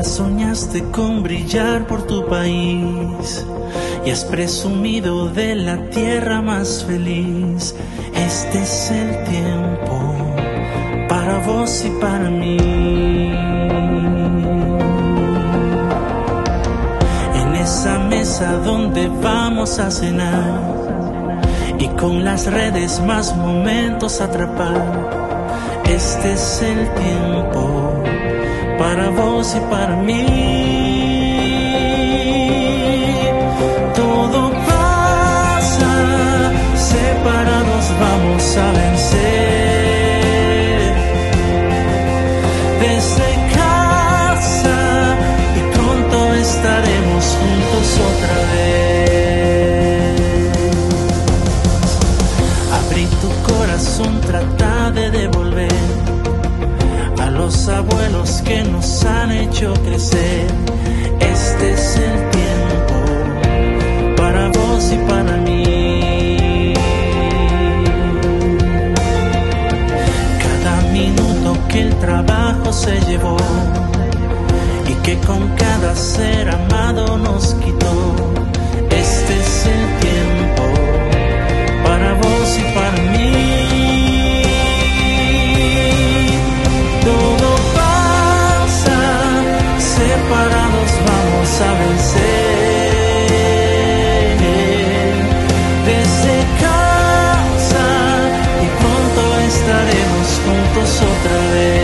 soñaste con brillar por tu país y has presumido de la tierra más feliz. Este es el tiempo para vos y para mí. En esa mesa donde vamos a cenar y con las redes más momentos atrapar. Este es el tiempo para vos y para mí. Todo pasa, separados vamos a vencer. Desde casa y pronto estaremos juntos otra vez. Abrí tu corazón, trata de devolver a los abuelos que nos han hecho crecer. Este es el tiempo para vos y para mí. Cada minuto que el trabajo se llevó y que con cada ser amado nos quitó. Este es el tiempo para vos y para mí. Separados vamos a vencer. Desde casa y pronto estaremos juntos otra vez.